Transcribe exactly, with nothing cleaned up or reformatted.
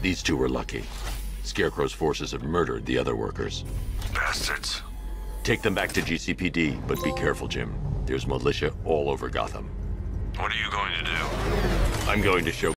These two were lucky. Scarecrow's forces have murdered the other workers. Bastards. Take them back to G C P D, but be careful, Jim. There's militia all over Gotham. What are you going to do? I'm going to show